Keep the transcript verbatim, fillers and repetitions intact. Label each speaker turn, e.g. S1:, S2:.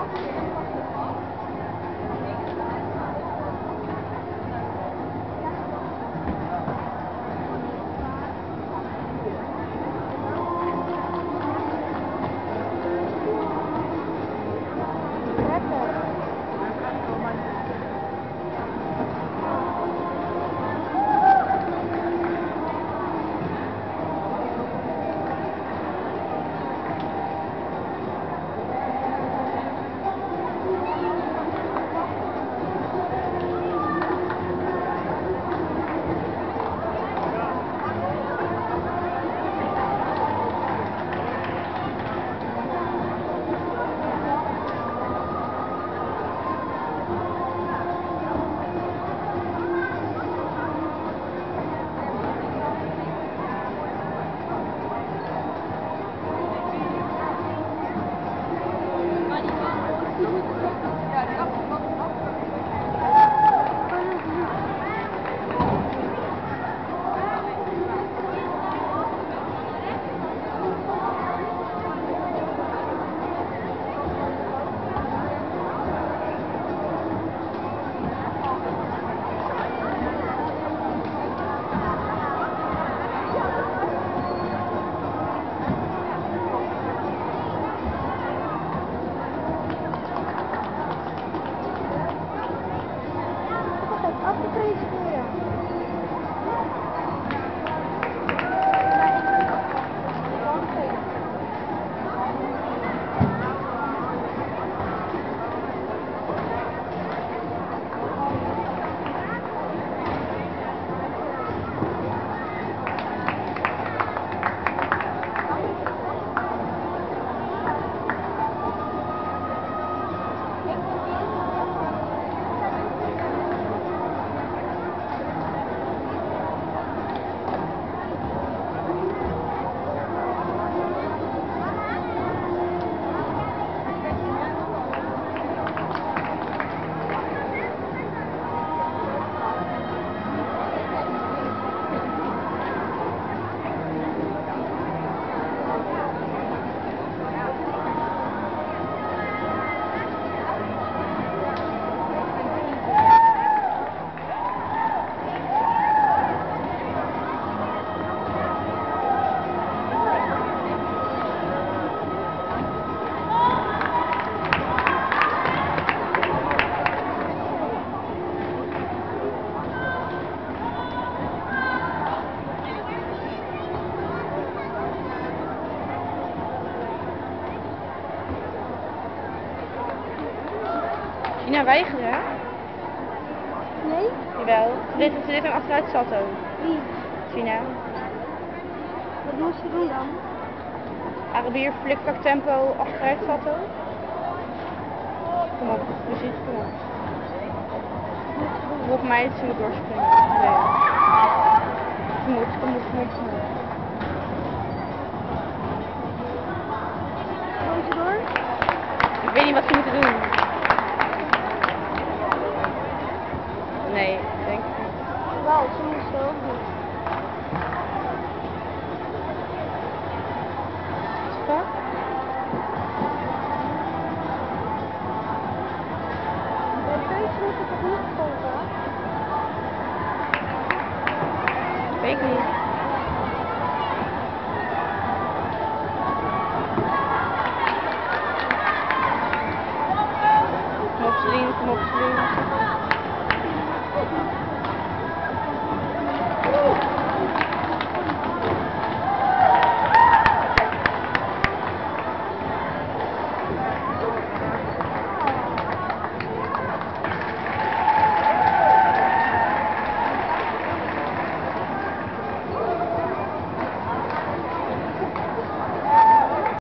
S1: Gina weigerde, hè?
S2: Nee?
S1: Jawel. Ze deed, ze deed een achteruit salto.
S2: Wie?
S1: Gina.
S2: Wat moest ze doen dan?
S1: Arabier, flikvlak tempo, achteruit salto. Kom op, muziek, kom op. Volgens mij is ze moet doorspringen. Nee. Ze moet, ze moet, ze moet, ze moet.
S2: Gaan ze door?
S1: Ik weet niet wat ze moeten doen. Nee, ik denk het niet.
S2: Wel, ze moesten ook doen.
S1: Wat?
S2: Bij feest moet ik het niet volgen.
S1: Weet ik niet. Kom op, Celine, kom op, Celine.